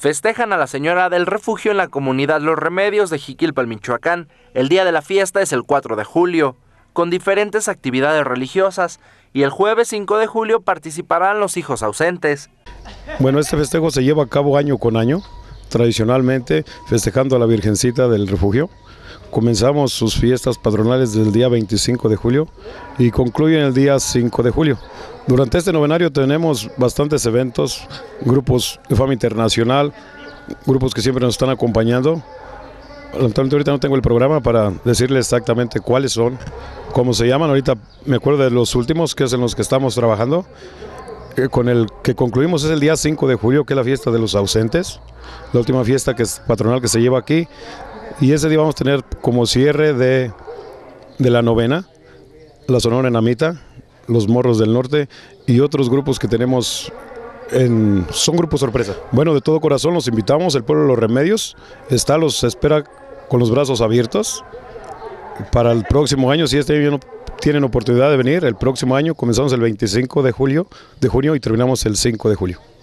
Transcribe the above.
Festejan a la Señora del Refugio en la comunidad Los Remedios de Jiquilpan, Michoacán. El día de la fiesta es el 4 de julio, con diferentes actividades religiosas, y el jueves 5 de julio participarán los hijos ausentes. Bueno, este festejo se lleva a cabo año con año, tradicionalmente festejando a la Virgencita del Refugio. Comenzamos sus fiestas patronales del día 25 de julio y concluyen el día 5 de julio. Durante este novenario tenemos bastantes eventos, grupos de fama internacional, grupos que siempre nos están acompañando. Lamentablemente ahorita no tengo el programa para decirles exactamente cuáles son, cómo se llaman. Ahorita me acuerdo de los últimos, que es en los que estamos trabajando. Con el que concluimos es el día 5 de julio, que es la fiesta de los ausentes, la última fiesta que es patronal que se lleva aquí. Y ese día vamos a tener como cierre de la novena, la Sonora Enamita, los Morros del Norte y otros grupos que tenemos, son grupos sorpresa. Bueno, de todo corazón los invitamos, el pueblo de Los Remedios los espera con los brazos abiertos para el próximo año. Si este año no tienen oportunidad de venir, el próximo año comenzamos el 25 de junio y terminamos el 5 de julio.